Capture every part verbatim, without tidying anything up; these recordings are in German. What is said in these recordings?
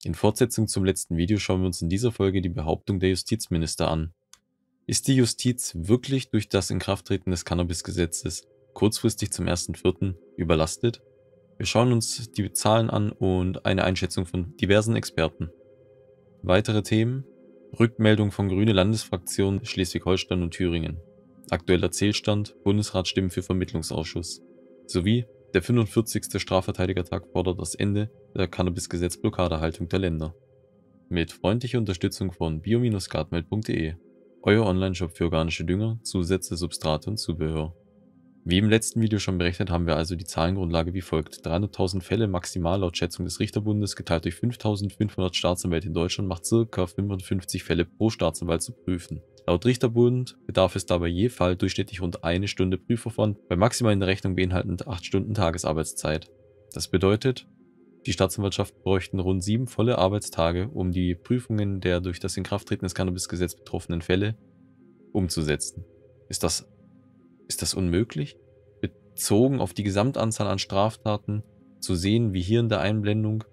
In Fortsetzung zum letzten Video schauen wir uns in dieser Folge die Behauptung der Justizminister an. Ist die Justiz wirklich durch das Inkrafttreten des Cannabis-Gesetzes kurzfristig zum ersten vierten überlastet? Wir schauen uns die Zahlen an und eine Einschätzung von diversen Experten. Weitere Themen: Rückmeldung von Grüne Landesfraktion Schleswig-Holstein und Thüringen, aktueller Zählstand, Bundesratsstimmen für Vermittlungsausschuss, sowie der fünfundvierzigste Strafverteidigertag fordert das Ende der Cannabis-Gesetz-Blockadehaltung der Länder. Mit freundlicher Unterstützung von bio Bindestrich gartmeld punkt de, euer Online-Shop für organische Dünger, Zusätze, Substrate und Zubehör. Wie im letzten Video schon berechnet, haben wir also die Zahlengrundlage wie folgt. dreihunderttausend Fälle maximal laut Schätzung des Richterbundes geteilt durch fünftausendfünfhundert Staatsanwälte in Deutschland macht ca. fünfundfünfzig Fälle pro Staatsanwalt zu prüfen. Laut Richterbund bedarf es dabei je Fall durchschnittlich rund eine Stunde Prüfaufwand, bei maximal in der Rechnung beinhaltend acht Stunden Tagesarbeitszeit. Das bedeutet, die Staatsanwaltschaft bräuchten rund sieben volle Arbeitstage, um die Prüfungen der durch das Inkrafttreten des Cannabis-Gesetzes betroffenen Fälle umzusetzen. Ist das, ist das unmöglich? Bezogen auf die Gesamtanzahl an Straftaten zu sehen, wie hier in der Einblendung,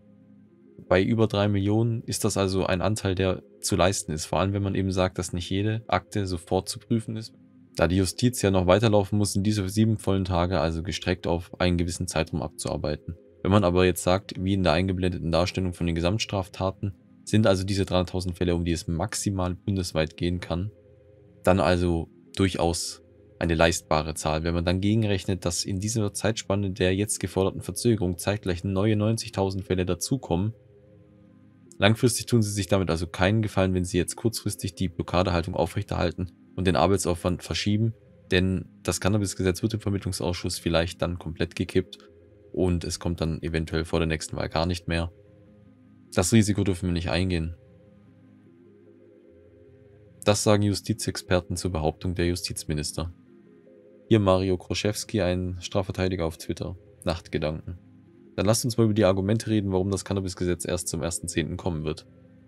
bei über drei Millionen ist das also ein Anteil, der zu leisten ist. Vor allem, wenn man eben sagt, dass nicht jede Akte sofort zu prüfen ist. Da die Justiz ja noch weiterlaufen muss, sind diese sieben vollen Tage also gestreckt auf einen gewissen Zeitraum abzuarbeiten. Wenn man aber jetzt sagt, wie in der eingeblendeten Darstellung von den Gesamtstraftaten, sind also diese dreihunderttausend Fälle, um die es maximal bundesweit gehen kann, dann also durchaus eine leistbare Zahl. Wenn man dann gegenrechnet, dass in dieser Zeitspanne der jetzt geforderten Verzögerung zeitgleich neue neunzigtausend Fälle dazukommen, langfristig tun sie sich damit also keinen Gefallen, wenn sie jetzt kurzfristig die Blockadehaltung aufrechterhalten und den Arbeitsaufwand verschieben, denn das Cannabis-Gesetz wird im Vermittlungsausschuss vielleicht dann komplett gekippt und es kommt dann eventuell vor der nächsten Wahl gar nicht mehr. Das Risiko dürfen wir nicht eingehen. Das sagen Justizexperten zur Behauptung der Justizminister. Hier Mario Kroschewski, ein Strafverteidiger auf Twitter. Nachtgedanken. Dann lasst uns mal über die Argumente reden, warum das Cannabis-Gesetz erst zum ersten zehnten kommen wird.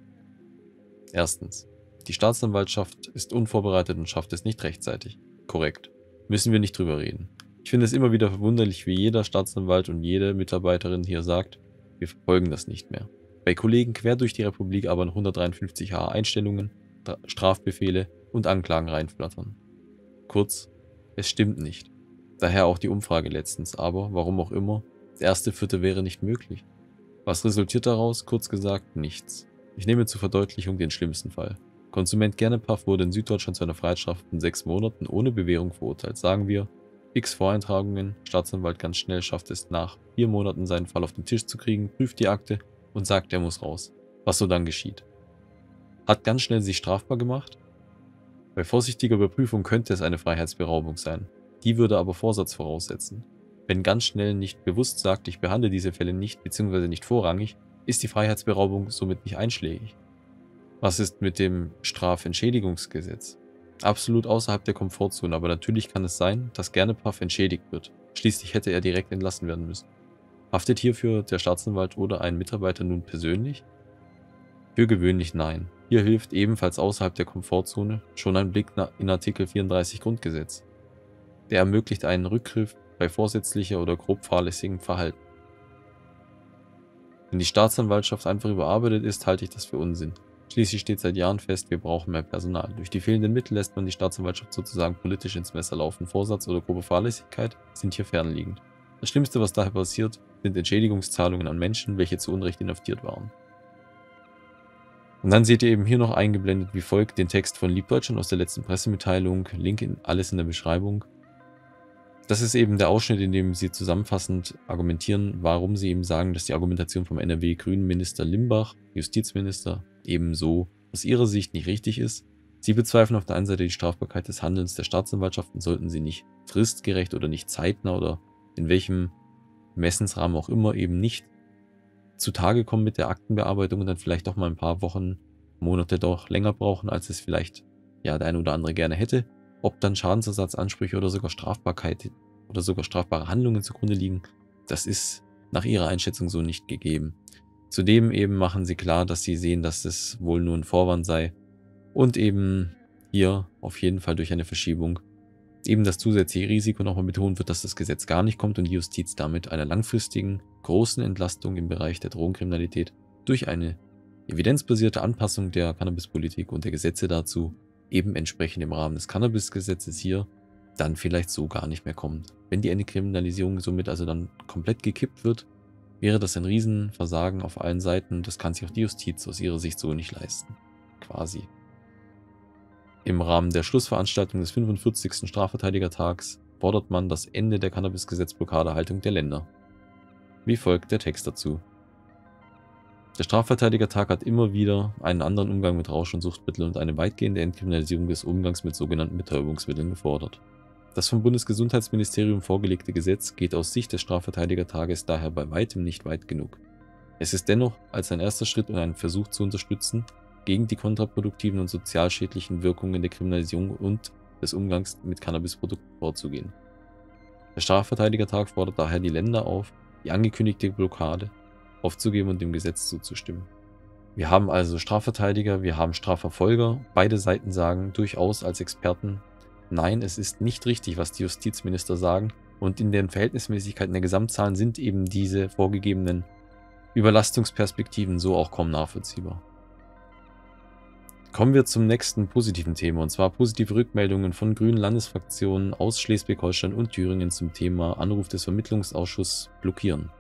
Erstens. Die Staatsanwaltschaft ist unvorbereitet und schafft es nicht rechtzeitig. Korrekt. Müssen wir nicht drüber reden. Ich finde es immer wieder verwunderlich, wie jeder Staatsanwalt und jede Mitarbeiterin hier sagt, wir verfolgen das nicht mehr. Bei Kollegen quer durch die Republik aber in hundertdreiundfünfzig a Einstellungen, Strafbefehle und Anklagen reinflattern. Kurz, es stimmt nicht. Daher auch die Umfrage letztens, aber warum auch immer, der erste Vierte wäre nicht möglich. Was resultiert daraus? Kurz gesagt, nichts. Ich nehme zur Verdeutlichung den schlimmsten Fall. Konsument Gernepaff wurde in Süddeutschland zu einer Freiheitsstrafe von sechs Monaten ohne Bewährung verurteilt. Sagen wir, x Voreintragungen, Staatsanwalt ganz schnell schafft es nach vier Monaten seinen Fall auf den Tisch zu kriegen, prüft die Akte und sagt, er muss raus. Was so dann geschieht? Hat ganz schnell sich strafbar gemacht? Bei vorsichtiger Überprüfung könnte es eine Freiheitsberaubung sein. Die würde aber Vorsatz voraussetzen. Wenn ganz schnell nicht bewusst sagt, ich behandle diese Fälle nicht bzw. nicht vorrangig, ist die Freiheitsberaubung somit nicht einschlägig. Was ist mit dem Strafentschädigungsgesetz? Absolut außerhalb der Komfortzone, aber natürlich kann es sein, dass Gernepaff entschädigt wird. Schließlich hätte er direkt entlassen werden müssen. Haftet hierfür der Staatsanwalt oder ein Mitarbeiter nun persönlich? Für gewöhnlich nein. Hier hilft ebenfalls außerhalb der Komfortzone schon ein Blick in Artikel vierunddreißig Grundgesetz. Der ermöglicht einen Rückgriff bei vorsätzlicher oder grob fahrlässigem Verhalten. Wenn die Staatsanwaltschaft einfach überarbeitet ist, halte ich das für Unsinn. Schließlich steht seit Jahren fest, wir brauchen mehr Personal. Durch die fehlenden Mittel lässt man die Staatsanwaltschaft sozusagen politisch ins Messer laufen. Vorsatz oder grobe Fahrlässigkeit sind hier fernliegend. Das Schlimmste, was daher passiert, sind Entschädigungszahlungen an Menschen, welche zu Unrecht inhaftiert waren. Und dann seht ihr eben hier noch eingeblendet wie folgt den Text von Liebdeutschland aus der letzten Pressemitteilung. Link in alles in der Beschreibung. Das ist eben der Ausschnitt, in dem sie zusammenfassend argumentieren, warum sie eben sagen, dass die Argumentation vom N R W-Grünen-Minister Limbach, Justizminister, ebenso aus ihrer Sicht nicht richtig ist. Sie bezweifeln auf der einen Seite die Strafbarkeit des Handelns der Staatsanwaltschaften, sollten sie nicht fristgerecht oder nicht zeitnah oder in welchem Messensrahmen auch immer eben nicht zutage kommen mit der Aktenbearbeitung und dann vielleicht doch mal ein paar Wochen, Monate doch länger brauchen, als es vielleicht ja der eine oder andere gerne hätte. Ob dann Schadensersatzansprüche oder sogar Strafbarkeit oder sogar strafbare Handlungen zugrunde liegen, das ist nach ihrer Einschätzung so nicht gegeben. Zudem eben machen sie klar, dass sie sehen, dass es wohl nur ein Vorwand sei und eben hier auf jeden Fall durch eine Verschiebung eben das zusätzliche Risiko nochmal betont wird, dass das Gesetz gar nicht kommt und die Justiz damit einer langfristigen, großen Entlastung im Bereich der Drogenkriminalität durch eine evidenzbasierte Anpassung der Cannabispolitik und der Gesetze dazu eben entsprechend im Rahmen des Cannabisgesetzes hier dann vielleicht so gar nicht mehr kommt. Wenn die Entkriminalisierung somit also dann komplett gekippt wird, wäre das ein Riesenversagen auf allen Seiten. Das kann sich auch die Justiz aus ihrer Sicht so nicht leisten. Quasi. Im Rahmen der Schlussveranstaltung des fünfundvierzigsten Strafverteidigertags fordert man das Ende der Cannabisgesetzblockadehaltung der Länder. Wie folgt der Text dazu? Der Strafverteidigertag hat immer wieder einen anderen Umgang mit Rausch- und Suchtmitteln und eine weitgehende Entkriminalisierung des Umgangs mit sogenannten Betäubungsmitteln gefordert. Das vom Bundesgesundheitsministerium vorgelegte Gesetz geht aus Sicht des Strafverteidigertages daher bei weitem nicht weit genug. Es ist dennoch als ein erster Schritt und einen Versuch zu unterstützen, gegen die kontraproduktiven und sozialschädlichen Wirkungen der Kriminalisierung und des Umgangs mit Cannabisprodukten vorzugehen. Der Strafverteidigertag fordert daher die Länder auf, die angekündigte Blockade aufzugeben und dem Gesetz zuzustimmen. Wir haben also Strafverteidiger, wir haben Strafverfolger. Beide Seiten sagen durchaus als Experten, nein, es ist nicht richtig, was die Justizminister sagen. Und in den Verhältnismäßigkeiten der Gesamtzahlen sind eben diese vorgegebenen Überlastungsperspektiven so auch kaum nachvollziehbar. Kommen wir zum nächsten positiven Thema, und zwar positive Rückmeldungen von grünen Landesfraktionen aus Schleswig-Holstein und Thüringen zum Thema Anruf des Vermittlungsausschusses blockieren.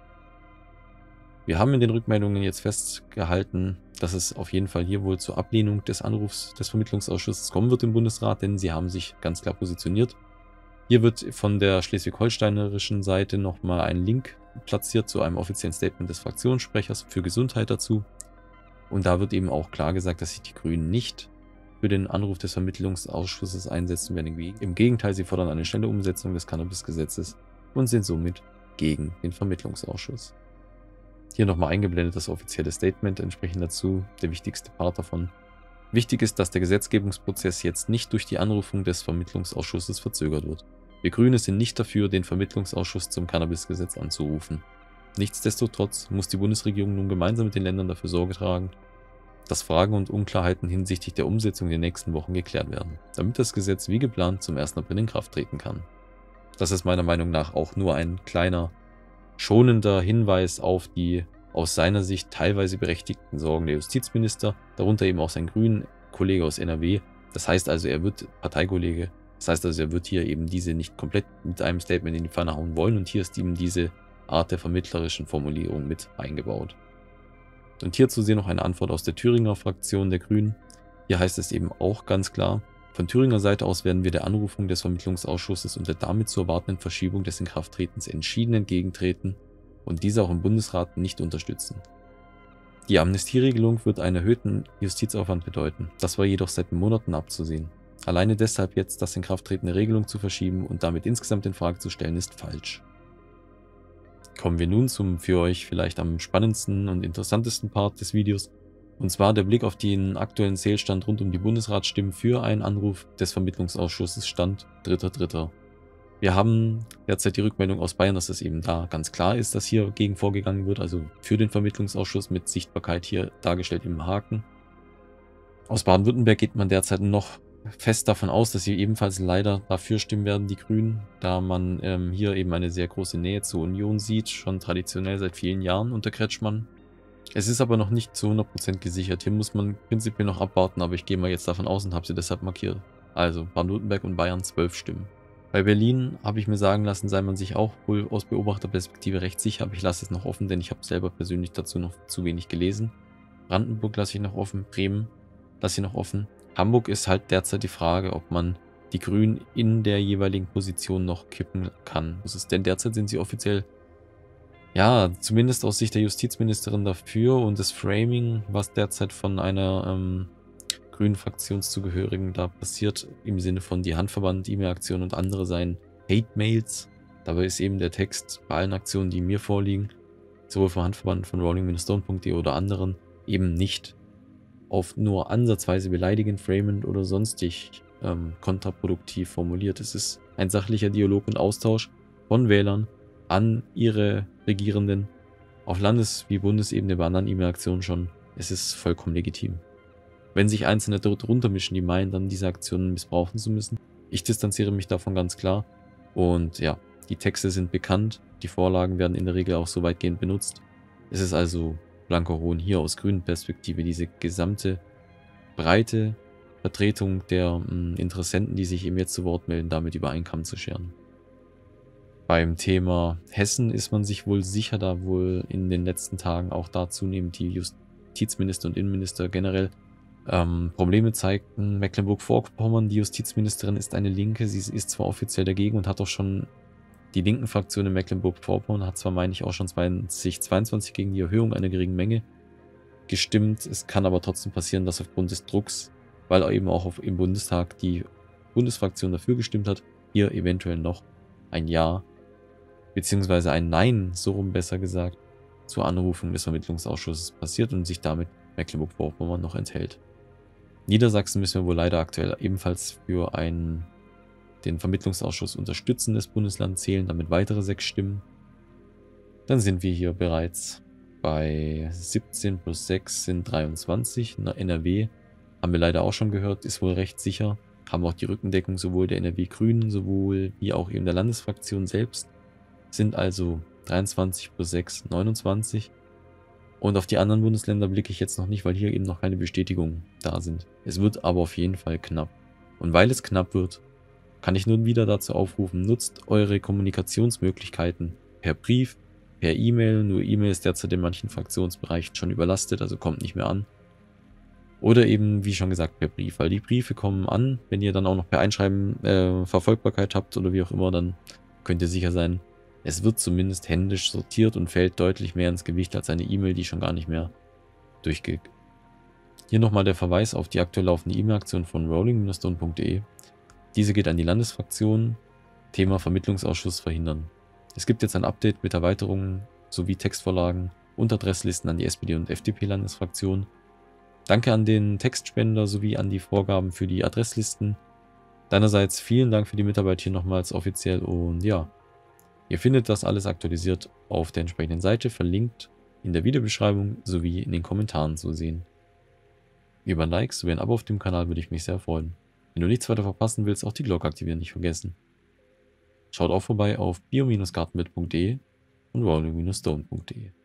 Wir haben in den Rückmeldungen jetzt festgehalten, dass es auf jeden Fall hier wohl zur Ablehnung des Anrufs des Vermittlungsausschusses kommen wird im Bundesrat, denn sie haben sich ganz klar positioniert. Hier wird von der schleswig-holsteinerischen Seite nochmal ein Link platziert zu einem offiziellen Statement des Fraktionssprechers für Gesundheit dazu. Und da wird eben auch klar gesagt, dass sich die Grünen nicht für den Anruf des Vermittlungsausschusses einsetzen werden. Im Gegenteil, sie fordern eine schnelle Umsetzung des Cannabisgesetzes und sind somit gegen den Vermittlungsausschuss. Hier nochmal eingeblendet das offizielle Statement entsprechend dazu, der wichtigste Part davon. Wichtig ist, dass der Gesetzgebungsprozess jetzt nicht durch die Anrufung des Vermittlungsausschusses verzögert wird. Wir Grüne sind nicht dafür, den Vermittlungsausschuss zum Cannabisgesetz anzurufen. Nichtsdestotrotz muss die Bundesregierung nun gemeinsam mit den Ländern dafür Sorge tragen, dass Fragen und Unklarheiten hinsichtlich der Umsetzung in den nächsten Wochen geklärt werden, damit das Gesetz wie geplant zum ersten April in Kraft treten kann. Das ist meiner Meinung nach auch nur ein kleiner, schonender Hinweis auf die aus seiner Sicht teilweise berechtigten Sorgen der Justizminister, darunter eben auch sein grünen Kollege aus N R W. Das heißt also, er wird Parteikollege, das heißt also, er wird hier eben diese nicht komplett mit einem Statement in die Pfanne hauen wollen, und hier ist eben diese Art der vermittlerischen Formulierung mit eingebaut. Und hierzu sehen noch eine Antwort aus der Thüringer Fraktion der Grünen. Hier heißt es eben auch ganz klar: Von Thüringer Seite aus werden wir der Anrufung des Vermittlungsausschusses und der damit zu erwartenden Verschiebung des Inkrafttretens entschieden entgegentreten und diese auch im Bundesrat nicht unterstützen. Die Amnestieregelung wird einen erhöhten Justizaufwand bedeuten. Das war jedoch seit Monaten abzusehen. Alleine deshalb jetzt das Inkrafttreten der Regelung zu verschieben und damit insgesamt in Frage zu stellen, ist falsch. Kommen wir nun zum für euch vielleicht am spannendsten und interessantesten Part des Videos, und zwar der Blick auf den aktuellen Zählstand rund um die Bundesratsstimmen für einen Anruf des Vermittlungsausschusses. Stand dritter dritter Wir haben derzeit die Rückmeldung aus Bayern, dass es eben da ganz klar ist, dass hier gegen vorgegangen wird, also für den Vermittlungsausschuss mit Sichtbarkeit hier dargestellt im Haken. Aus Baden-Württemberg geht man derzeit noch fest davon aus, dass sie ebenfalls leider dafür stimmen werden, die Grünen, da man ähm, hier eben eine sehr große Nähe zur Union sieht, schon traditionell seit vielen Jahren unter Kretschmann. Es ist aber noch nicht zu hundert Prozent gesichert. Hier muss man prinzipiell noch abwarten, aber ich gehe mal jetzt davon aus und habe sie deshalb markiert. Also Baden-Württemberg und Bayern zwölf Stimmen. Bei Berlin habe ich mir sagen lassen, sei man sich auch wohl aus Beobachterperspektive recht sicher, aber ich lasse es noch offen, denn ich habe selber persönlich dazu noch zu wenig gelesen. Brandenburg lasse ich noch offen, Bremen lasse ich noch offen. Hamburg ist halt derzeit die Frage, ob man die Grünen in der jeweiligen Position noch kippen kann. Das ist, denn derzeit sind sie offiziell, ja, zumindest aus Sicht der Justizministerin dafür, und das Framing, was derzeit von einer ähm, grünen Fraktionszugehörigen da passiert, im Sinne von die Handverband, E-Mail-Aktionen und andere seien Hate-Mails. Dabei ist eben der Text bei allen Aktionen, die mir vorliegen, sowohl vom Handverband von rolling stone punkt de oder anderen, eben nicht auf nur ansatzweise beleidigend, framend oder sonstig ähm, kontraproduktiv formuliert. Es ist ein sachlicher Dialog und Austausch von Wählern an ihre Regierenden auf Landes- wie Bundesebene bei anderen E-Mail-Aktionen schon. Es ist vollkommen legitim. Wenn sich Einzelne dort runtermischen, die meinen, dann diese Aktionen missbrauchen zu müssen. Ich distanziere mich davon ganz klar. Und ja, die Texte sind bekannt, die Vorlagen werden in der Regel auch so weitgehend benutzt. Es ist also Blanco-Hohn hier aus grünen Perspektive diese gesamte breite Vertretung der mh, Interessenten, die sich eben jetzt zu Wort melden, damit über einen Kamm zu scheren. Beim Thema Hessen ist man sich wohl sicher, da wohl in den letzten Tagen auch da zunehmend die Justizminister und Innenminister generell ähm, Probleme zeigten. Mecklenburg-Vorpommern, die Justizministerin ist eine Linke, sie ist zwar offiziell dagegen und hat auch schon die linken Fraktion in Mecklenburg-Vorpommern, hat zwar, meine ich, auch schon zweitausendzweiundzwanzig gegen die Erhöhung einer geringen Menge gestimmt. Es kann aber trotzdem passieren, dass aufgrund des Drucks, weil eben auch auf, im Bundestag die Bundesfraktion dafür gestimmt hat, hier eventuell noch ein Ja beziehungsweise ein Nein, so rum besser gesagt, zur Anrufung des Vermittlungsausschusses passiert und sich damit Mecklenburg-Vorpommern noch enthält. Niedersachsen müssen wir wohl leider aktuell ebenfalls für einen, den Vermittlungsausschuss unterstützendes Bundesland zählen, damit weitere sechs Stimmen. Dann sind wir hier bereits bei siebzehn plus sechs sind dreiundzwanzig. N R W haben wir leider auch schon gehört, ist wohl recht sicher. Haben auch die Rückendeckung sowohl der N R W-Grünen, sowohl wie auch eben der Landesfraktion selbst. Sind also dreiundzwanzig plus sechs, neunundzwanzig. Und auf die anderen Bundesländer blicke ich jetzt noch nicht, weil hier eben noch keine Bestätigungen da sind. Es wird aber auf jeden Fall knapp. Und weil es knapp wird, kann ich nun wieder dazu aufrufen, nutzt eure Kommunikationsmöglichkeiten per Brief, per E-Mail. Nur E-Mail ist derzeit in manchen Fraktionsbereichen schon überlastet, also kommt nicht mehr an. Oder eben, wie schon gesagt, per Brief, weil die Briefe kommen an. Wenn ihr dann auch noch per Einschreiben äh, Verfolgbarkeit habt oder wie auch immer, dann könnt ihr sicher sein, es wird zumindest händisch sortiert und fällt deutlich mehr ins Gewicht als eine E-Mail, die schon gar nicht mehr durchgeht. Hier nochmal der Verweis auf die aktuell laufende E-Mail-Aktion von rolling Bindestrich stone Punkt de. Diese geht an die Landesfraktion. Thema Vermittlungsausschuss verhindern. Es gibt jetzt ein Update mit Erweiterungen sowie Textvorlagen und Adresslisten an die S P D und F D P-Landesfraktion. Danke an den Textspender sowie an die Vorgaben für die Adresslisten. Deinerseits vielen Dank für die Mitarbeit hier nochmals offiziell und ja, ihr findet das alles aktualisiert auf der entsprechenden Seite, verlinkt in der Videobeschreibung sowie in den Kommentaren zu sehen. Über ein Like sowie ein Abo auf dem Kanal würde ich mich sehr freuen. Wenn du nichts weiter verpassen willst, auch die Glocke aktivieren nicht vergessen. Schaut auch vorbei auf bio Bindestrich gartenbild Punkt de und rolling Bindestrich stone Punkt de.